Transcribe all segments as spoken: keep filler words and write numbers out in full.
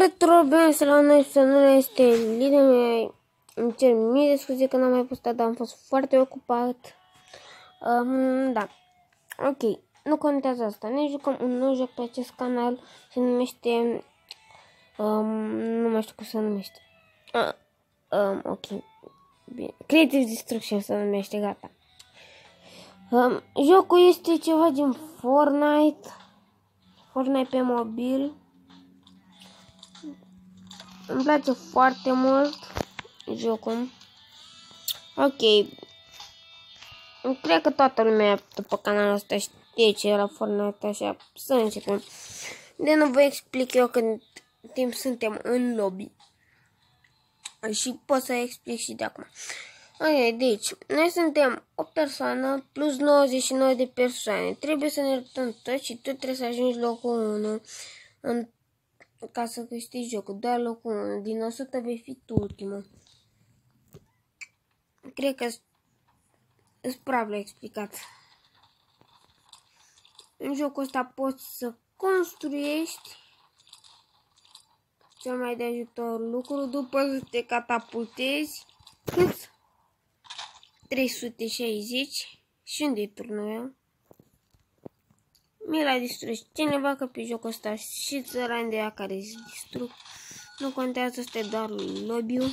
Salutare tuturor, bine să la noi, să nu este lider meu. Îmi cer mii de scuze că n-am mai postat, dar am fost foarte ocupat. Um, da, ok, nu contează asta. Ne jucăm un nou joc pe acest canal, se numește, um, nu mai știu cum se numește. Uh, um, ok, bine, Creative Destruction se numește, gata. Um, jocul este ceva din Fortnite, Fortnite pe mobil. Îmi place foarte mult jocul. Ok. Cred că toată lumea după canalul ăsta știe ce era Fortnite, așa. Să începem. De nu vă explic eu când timp suntem în lobby. Și pot să explic și de acum. Ok, deci, noi suntem o persoană plus nouăzeci și nouă de persoane. Trebuie să ne luptăm toți și tu trebuie să ajungi locul unu în ca să câștigi jocul, doar locul unu. Din o sută vei fi tu ultimul. Cred că îți prea explicat. În jocul ăsta poți să construiești cel mai de ajutor lucru, după să te catapultezi. Cât? trei sute șaizeci. Și unde e turnul meu? Mi l-a distrus cineva, că pe jocul ăsta și țărani de ea care se distrug. Nu contează, este doar lobby-ul.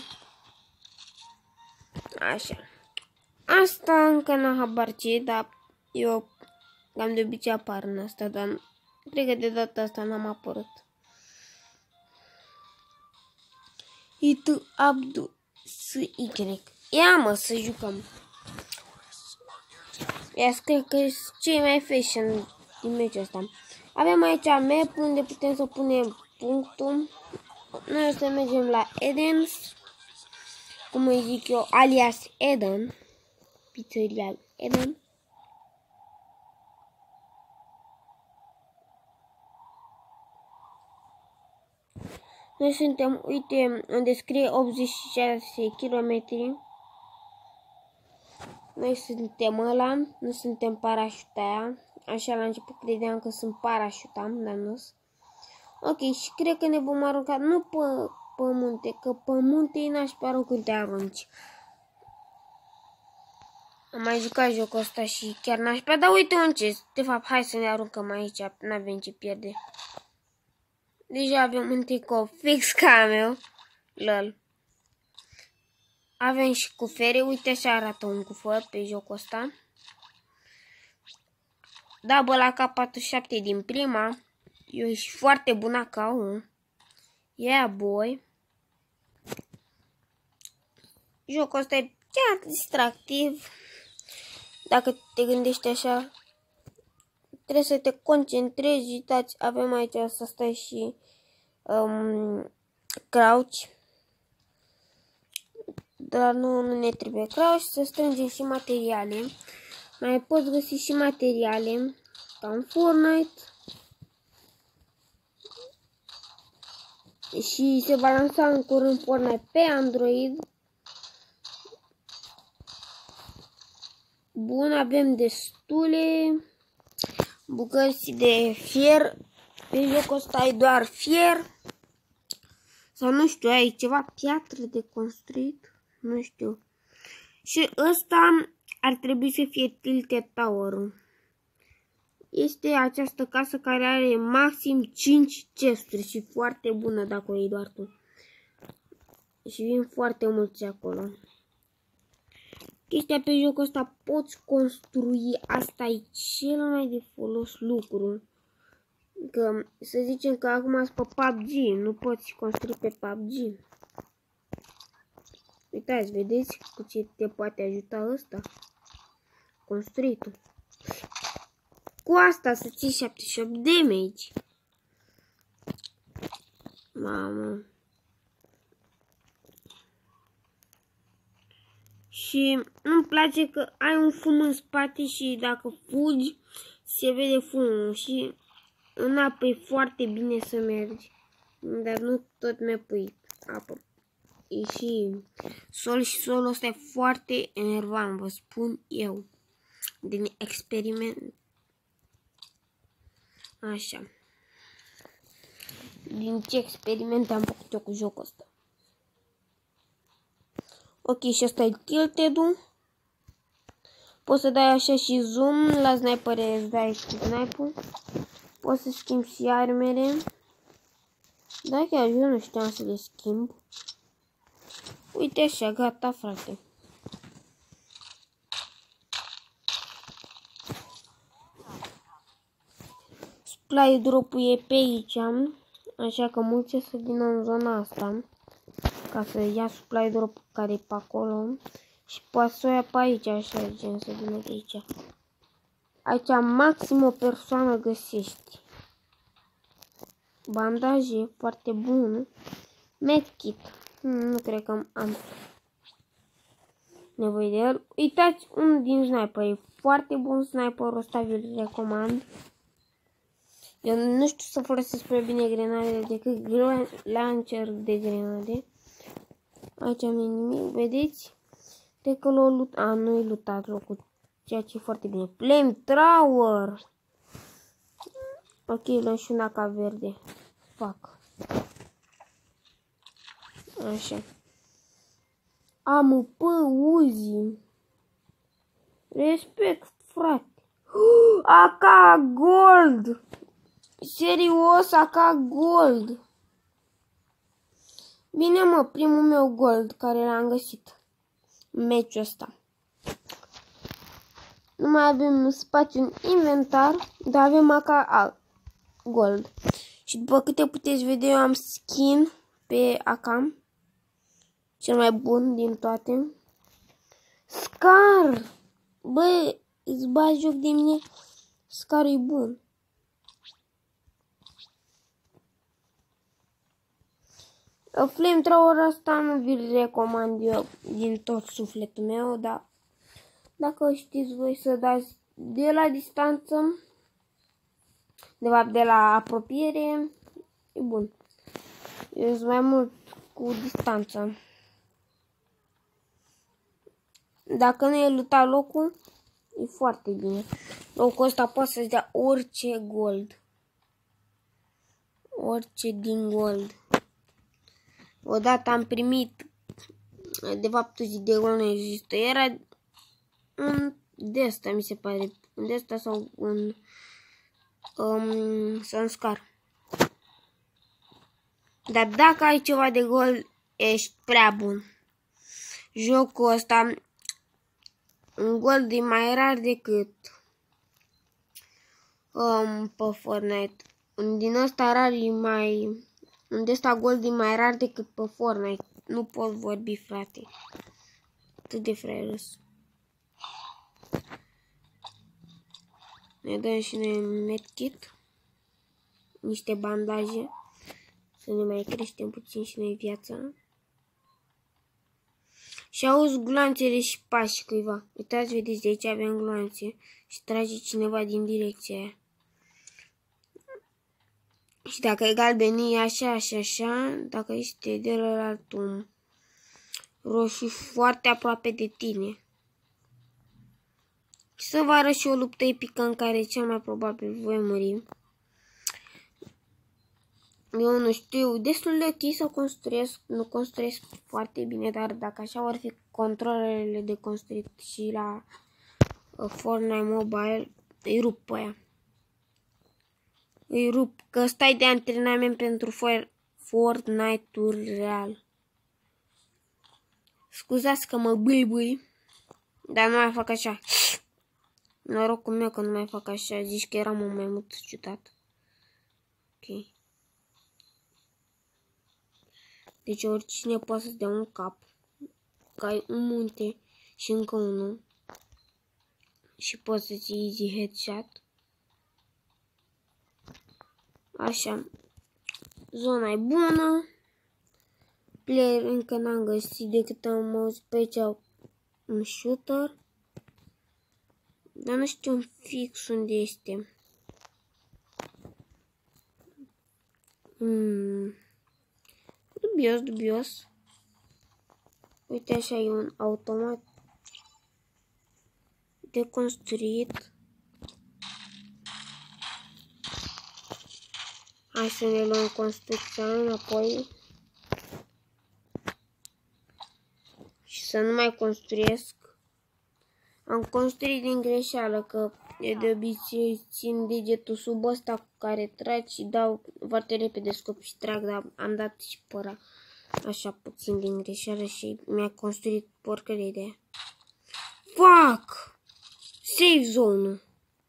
Așa. Asta încă n-am habar ce, dar eu cam de obicei apar în asta, dar cred că de data asta n-am apărut. Itu Abdu S Y. Ia mă să jucăm. Ia cred că e cei mai fashion din meciul ăsta. Avem aici map unde putem să punem punctul. Noi o să mergem la Eden's, cum îi zic eu, alias Eden, pizzeria Eden. Noi suntem, uite, unde scrie optzeci și șase kilometri. Noi suntem ăla, nu suntem parașuta aia. Așa la început credeam că sunt parașutam, dar nu. Ok, și cred că ne vom arunca, nu pe, pe munte, că pe munte e nașpa rău când te arunci. Am mai jucat jocul ăsta și chiar nașpa, dar uite un ce. De fapt, hai să ne aruncăm aici, n-avem ce pierde. Deja avem un tricou fix ca meu. Lol. Avem și cufere, uite așa arată un cufăr pe jocul ăsta. Double la K patruzeci și șapte din prima. Eu și foarte bună ca un. Yeah, boy. Jocul ăsta e chiar distractiv. Dacă te gândești așa, trebuie să te concentrezi. Uitați, avem aici să stai și um, crouch. Dar nu, nu ne trebuie crouch, să strângem și materiale. Mai poți găsi și materiale ca în Fortnite. Și se va lansa în curând Fortnite pe Android. Bun, avem destule bucăți de fier. Pe jocul ăsta ai doar fier. Sau nu știu, ai ceva piatră de construit. Nu știu. Și ăsta ar trebui să fie Tilted Tower-ul. Este această casă care are maxim cinci chesturi și foarte bună dacă o iei doar tu. Și vin foarte mulți acolo. Chestia pe jocul ăsta poți construi, asta e cel mai de folos lucru. Că să zicem că acum sunt pe P U B G, nu poți construi pe P U B G. Uitați, vedeți cu ce te poate ajuta ăsta? Construitul. Cu asta să ții șaptezeci și opt damage. Mamă. Și nu-mi place că ai un fum în spate și dacă fugi, se vede fumul. Și în apă e foarte bine să mergi. Dar nu tot mapul apă. E și sol și solul ăsta e foarte enervant, vă spun eu. Din experiment. Așa. din ce experimente am făcut eu cu jocul ăsta. Ok, și asta e tilted-ul. Poți să dai așa și zoom la snipere, îți dai cu snipe-ul. Poți să schimbi și armele. Da, chiar eu nu știam să le schimb. Uite așa, gata, frate. Supply drop-ul e pe aici, așa că mulți să vină în zona asta ca să ia supply drop care e pe acolo și poate să o ia pe aici, așa, gen să vină de aici. Aici maxim o persoană găsești. Bandaje, foarte bun. Medkit, hmm, nu cred că am nevoie de el. Uitați, unul din sniper, e foarte bun sniperul ăsta, vi-l recomand. Eu nu știu să folosesc prea bine grenadele decât launcher de grenade. Aici am nimic, vedeți? De că l-o lut... A, nu-i lutat locul, ceea ce e foarte bine. Flamethrower! Ok, luăm și una ca verde. Fac. Așa. Am pe Uzi. Respect, frate. A K Gold! Serios, A K Gold! Bine, mă, primul meu gold care l-am găsit în meciul ăsta. Nu mai avem spațiu în inventar, dar avem A K Gold. Și după câte puteți vedea, eu am skin pe A K. Cel mai bun din toate. Scar! Bă, îți bagi joc de mine? Scarul e bun. Flamethrower ăsta nu vi-l recomand eu din tot sufletul meu, dar dacă știți voi să dați de la distanță, de fapt de la apropiere, e bun. Eu sunt mai mult cu distanță. Dacă nu e lutat locul, e foarte bine. Locul ăsta poate să-ți dea orice gold. Orice din gold. Odată am primit, de fapt zi de gold nu există, era un de asta mi se pare, un de asta sau un um, Sunscar. Dar dacă ai ceva de gold, ești prea bun. Jocul ăsta, un gold e mai rar decât um, pe Fortnite. Un din ăsta rar e mai... Un de ăsta gold e mai rar decât pe Fortnite. Nu pot vorbi, frate. Atât de frairos. Ne dăm și noi un medkit. Niște bandaje. Să ne mai creștem puțin și noi viața. Și auzi gloanțele și pași cuiva. Uitați, vedeți, de aici avem gloanțe. Și trage cineva din direcția aia. Și dacă e galben, e așa și așa. Dacă este de la altul roșu, foarte aproape de tine. Și să vă arăt și o luptă epică în care cel mai probabil voi muri. Eu nu știu, destul de ok să construiesc, nu construiesc foarte bine, dar dacă așa vor fi controlele de construit și la uh, Fortnite Mobile, îi rup pe aia. Îi rup, că stai de antrenament pentru Fortnite-ul real. Scuzați că mă bâlbâi, dar nu mai fac așa. Norocul meu că nu mai fac așa, zici că eram un mai mult ciudat. Ok. Deci oricine poate să-ți dea un cap. Că ai un munte și încă unul. Și poți să-ți iei easy headshot. Așa. Zona e bună. Player încă n-am găsit decât am auzit pe aici un shooter. Dar nu știu fix unde este. Hmm. Dubios, dubios. Uite, așa e un automat de construit. Hai să ne luăm construcția înapoi. Și să nu mai construiesc. Am construit din greșeală, că eu de obicei țin degetul sub ăsta cu care trag și dau foarte repede scop și trag, dar am dat și păra așa puțin din greșeală și mi-a construit porcărie de aia. Fuck! Save zone-ul.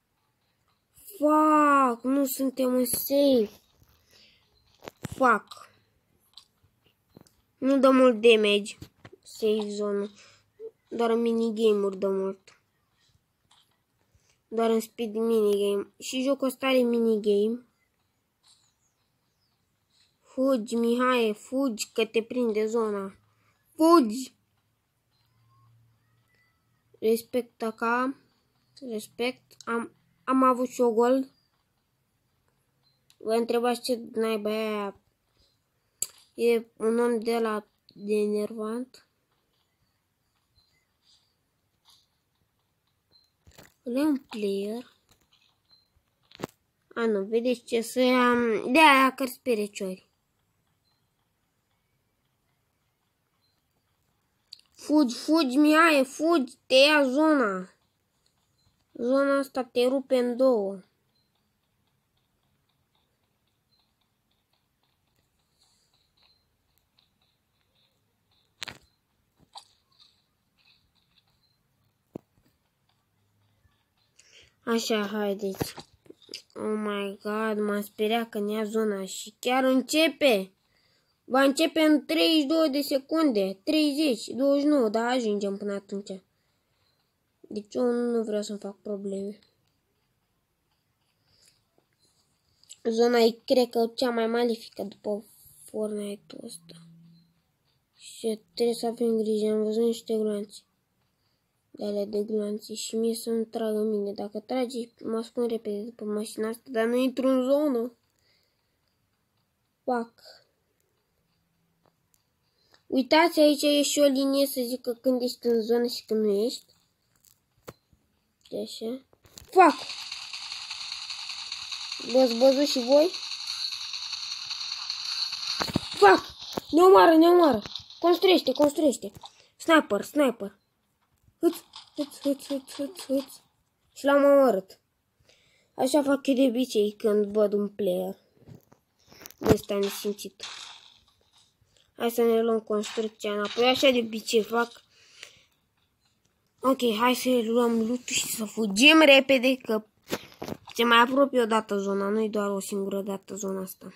Fuck! Nu suntem în save. Fuck! Nu dă mult damage. Save zone-ul. Doar în minigame-uri dă mult. Doar în speed minigame. Și jocul ăsta are minigame. Fugi, Mihai, fugi, că te prinde zona. Fugi! Respectă ca... Respect. Am, am avut și o gold. Vă întrebați ce naiba aia. E un om de la de enervant. Le un player. A, nu, vedeți ce să am. De aia cărți pe reciori. Fugi, fugi, Mihai, fugi, te ia zona. Zona asta te rupe în două. Așa, haideți. Oh my god, m-am speriat că ne ia zona și chiar începe. Va începe în treizeci și două de secunde, treizeci, douăzeci și nouă, dar ajungem până atunci. Deci eu nu vreau să-mi fac probleme. Zona e, cred că, cea mai malefică după Fortnite-ul ăsta. Și trebuie să avem grijă, am văzut niște gloanțe. De alea de gloanțe și mie să-mi tragă mine. Dacă trage, mă ascund repede după mașina asta, dar nu intru în zonă. Fuck. Uitați, aici e și o linie să zică când ești în zonă și când nu ești. Așa. Fuck! V-ați văzut și voi? Fuck! Ne omoară, ne omoară! Construiește, construiește! Sniper, sniper! Hâț, hâț, hâț, hâț, hâț, hâț. Și l-am omorât. Așa fac eu de obicei când văd un player. De ăsta nesimțit. Hai să ne luăm construcția înapoi. Așa de obicei fac. Ok, hai să luăm loot și să fugim repede, că se mai apropie o dată zona. Nu-i doar o singură dată zona asta.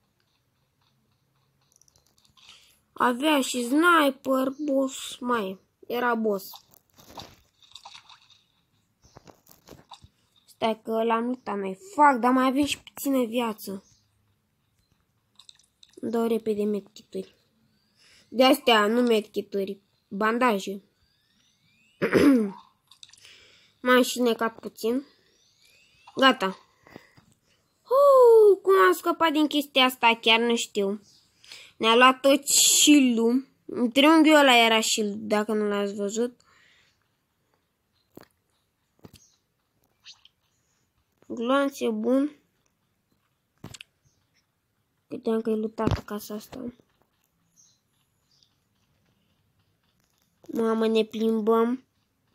Avea și sniper, boss, mai era boss. Stai că l-am luptat noi. Fac, dar mai avem și puțină viață. Îmi dau repede medkituri. De astea, nu medkituri, bandaje. M-am și necat puțin. Gata. Uh, cum am scăpat din chestia asta, chiar nu știu. Ne-a luat tot shield-ul. Triunghiul ăla era shield, dacă nu l-ați văzut. Gloanț e bun. Credeam că e lutată casa asta. Mamă, ne plimbăm.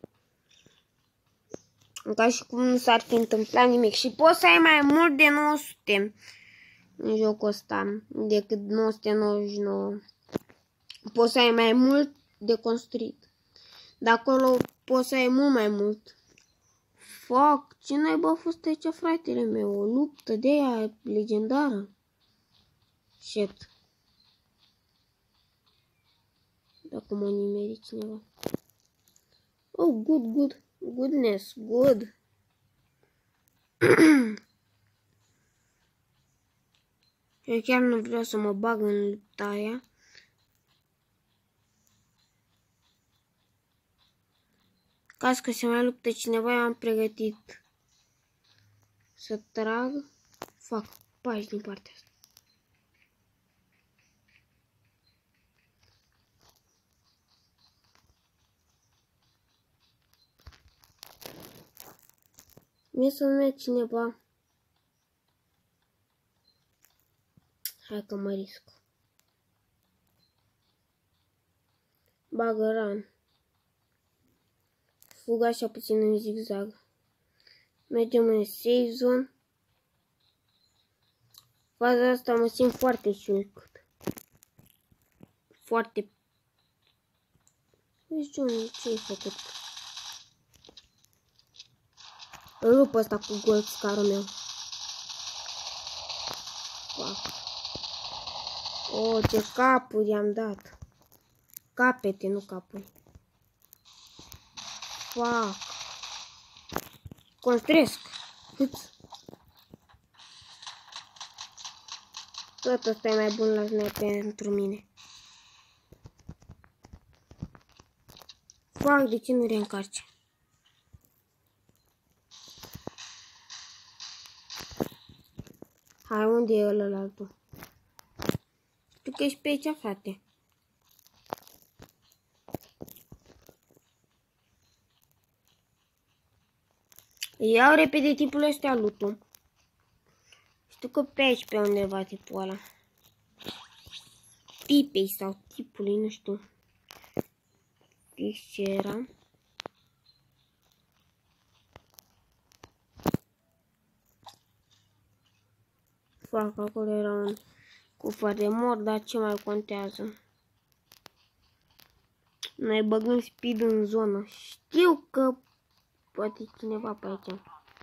Ca și cum nu s-ar fi întâmplat nimic. Și poți să ai mai mult de nouă sute în jocul ăsta decât nouă sute nouăzeci și nouă. Poți să ai mai mult de construit. De acolo poți să ai mult mai mult. Fuck, ce naiba a fost aici, fratele meu? O luptă de aia legendară. Shit. Dacă mă nimeri cineva. Oh, good, good. Goodness, good. Eu chiar nu vreau să mă bag în lupta aia. Caz că se mai luptă cineva, eu am pregătit să trag. Fac pași din partea asta. Mie să nu merg cineva. Hai că mă risc. Bagăran. Fug așa puțin în zigzag. Mergem în safe zone. Faza asta mă simt foarte șulcut. Foarte... Deci, John, ce-ai făcut? Îl rup ăsta cu gold scarul meu. Fuck. Oh, ce capuri i-am dat. Capete, nu capuri. Fuck. Construiesc. Ups. Tot ăsta e mai bun la sniper pentru mine. Fuck, de ce nu reîncarci? Hai, unde e ălălaltul? Știu că ești pe aici, frate. Iau repede tipul ăsta lutul. Știu că pe aici, pe undeva tipul ăla. Tipei sau tipului, nu știu. Ce era? Fac, acolo era un cufăr de mor, dar ce mai contează? Noi băgăm speed în zonă. Știu că poate cineva pe aici.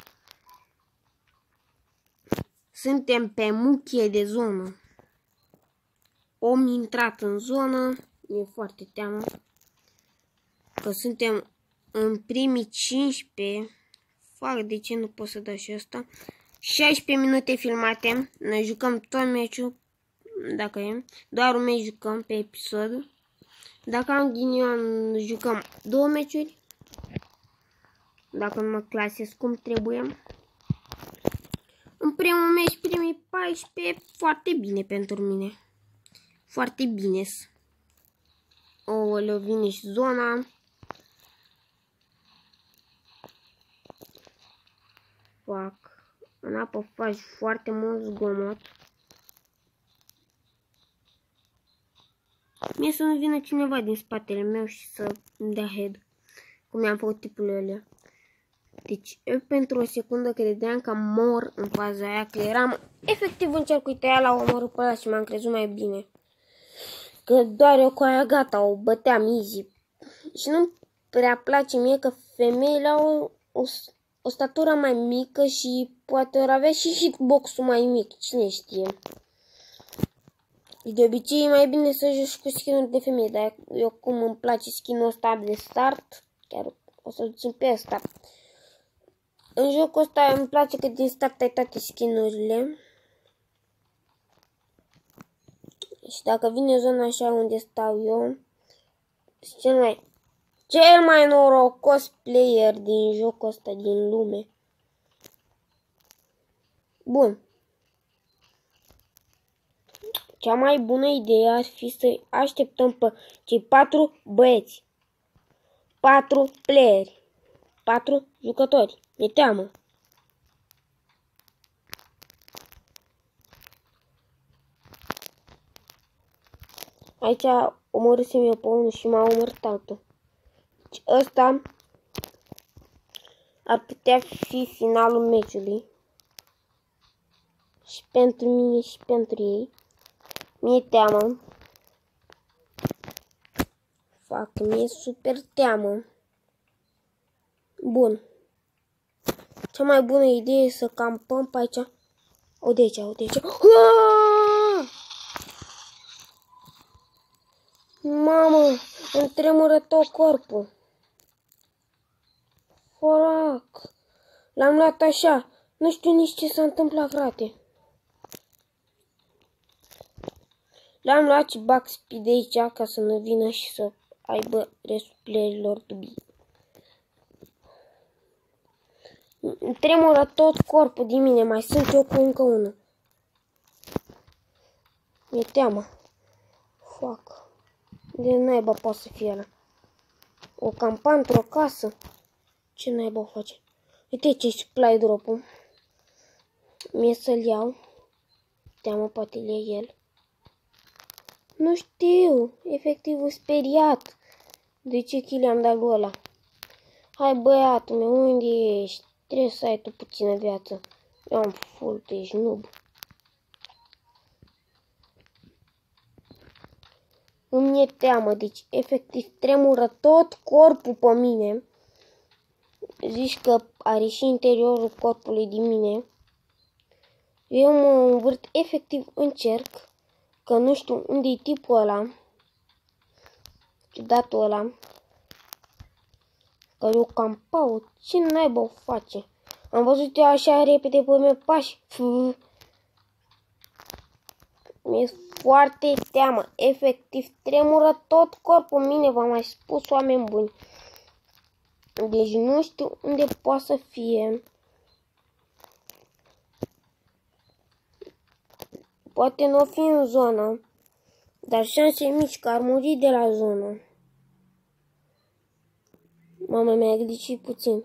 Suntem pe muchie de zonă. Om intrat în zonă. E foarte teamă. Că suntem în primii cincisprezece. Fac, de ce nu pot să dau și asta? șaisprezece minute filmate. Noi jucăm tot meciul. Dacă e. Doar un meci jucăm pe episod. Dacă am ghinion, jucăm două meciuri. Dacă nu mă clasez cum trebuie. În primul meci, primii paisprezece, foarte bine pentru mine. Foarte bine. Ooleu, vine și zona. Fac. În apă faci foarte mult zgomot. Mie să nu vină cineva din spatele meu și să îmi dea head. Cum i-am făcut tipul ăla. Deci, eu pentru o secundă credeam că mor în faza aia, că eram efectiv în cerc, uite, aia l-au omorât pe ăla și m-am crezut mai bine. Că doar eu cu aia gata, o băteam easy. Și nu prea place mie că femeile au o, o statură mai mică și poate ori avea și hitbox-ul mai mic, cine știe. De obicei e mai bine să joci cu skin-uri de femeie, dar eu cum îmi place skin-ul ăsta de start, chiar o să-l țin pe ăsta. În jocul ăsta îmi place că din start ai toate skin-urile. Și dacă vine zona așa unde stau eu, cel mai, cel mai norocos player din jocul ăsta, din lume. Bun. Cea mai bună idee ar fi să așteptăm pe cei patru băieți. Patru playeri. Patru jucători. Mi-e teamă. Aici omorâsem eu pe unul și m-a omorât altul. Deci ăsta ar putea fi finalul meciului. Și pentru mine și pentru ei. Mi-e teamă. Fac, mi-e super teamă. Bun. Cea mai bună idee e să campăm pe aici. O, de aici, o, de aici. Aaaa! Mamă, îmi tremură tot corpul. Forac. L-am luat așa. Nu știu nici ce s-a întâmplat, frate. L-am luat și bag speed de aici ca să nu vină și să aibă restul playerilor dubii. Îmi tremură tot corpul din mine. Mai sunt eu cu încă unul. Mi-e teamă. Fuck. De naiba poate să fie ăla. O campa într-o casă. Ce naiba o face? Uite ce supply drop-ul. Mie să-l iau. Teamă, poate le el. Nu știu, efectiv speriat. De ce kill am dat lui ăla? Hai băiatul meu, unde ești? Trebuie să ai tu puțină viață. Eu am full, tu ești noob. Îmi e teamă, deci efectiv tremură tot corpul pe mine. Zici că are și interiorul corpului din mine. Eu mă învârt efectiv în cerc, că nu știu unde e tipul ăla. Ciudatul ăla. Că eu cam paut. Ce naiba o face? Am văzut eu așa repede pe mine pași. Mi-e foarte teamă. Efectiv tremură tot corpul mine, v-am mai spus, oameni buni. Deci nu știu unde poate să fie. Poate nu o fi în zonă, dar șanse mici că ar muri de la zonă. Mama mi-a gândit puțin.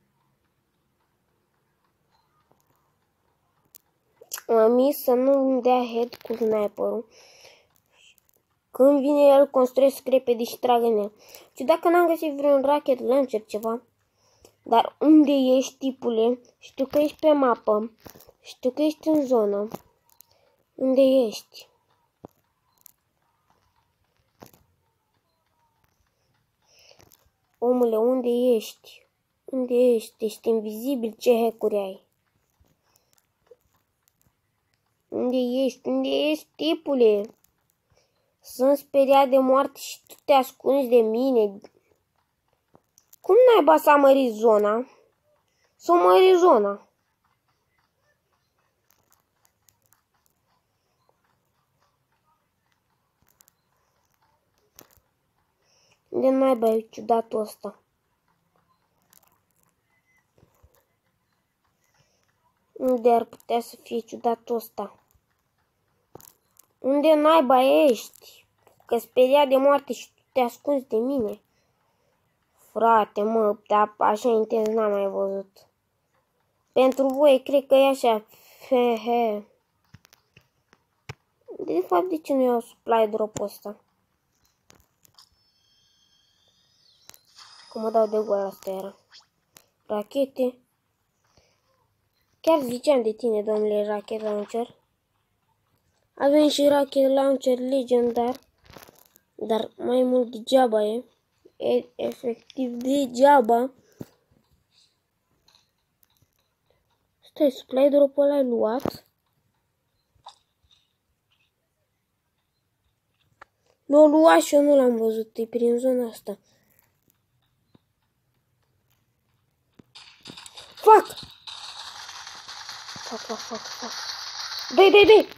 Am zis să nu îmi dea head cu sniperul. Când vine el, construiesc repede și trag în el. Și dacă n-am găsit vreun rocket launcher ceva. Dar unde ești, tipule? Știu că ești pe mapă. Știu că ești în zonă. Unde ești? Omule, unde ești? Unde ești? Ești invizibil, ce hack-uri ai? Unde ești? Unde ești, tipule? Sunt speriat de moarte și tu te ascunzi de mine. Cum naiba s-a mărit zona? S-a mărit zona. De naiba e ciudatul ăsta. Unde ar putea să fie ciudatul ăsta? Unde naiba ești? Că speriat de moarte și tu te ascunzi de mine. Frate, mă, dar așa intens n-am mai văzut. Pentru voi, cred că e așa. He, he. De fapt, de ce nu iau supply drop-ul ăsta? Că mă dau de gol, asta era. Rachete. Chiar ziceam de tine, domnule Rocket Launcher. Avem și Rocket Launcher legendar. Dar mai mult degeaba e. E efectiv degeaba. Stai, supply drop-ul ăla ai luat? L-a luat și eu nu l-am văzut, e prin zona asta. Fuck! Fuck, fuck, fuck, fuck. Dai, dai, dai!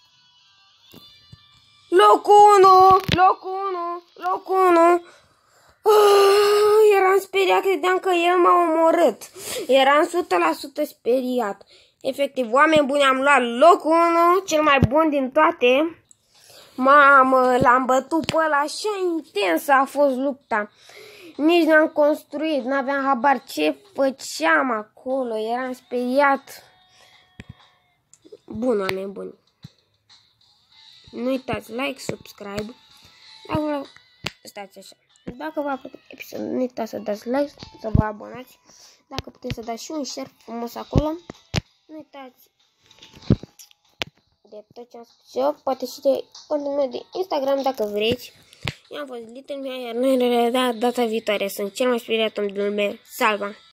Locul unu! Locul unu! Locul unu! Uh, eram speriat, credeam că el m-a omorât. Eram o sută la sută speriat. Efectiv, oameni buni, am luat locul unu, cel mai bun din toate. Mamă, l-am bătut pe ăla, așa intensă a fost lupta. Nici n-am construit, n-aveam habar ce făceam acolo, eram speriat. Bun, oameni buni. Nu uitați like, subscribe. Dacă stați așa. Dacă v-a plăcut episodul, nu uitați să dați like, să vă abonați. Dacă puteți să dați și un share frumos acolo. Nu uitați de tot ce am spus eu, poate și de contul meu de Instagram dacă vreți. Eu am fost Little Mia, iar noi ne vedem data viitoare. Sunt cel mai speriat om din lume. Salva!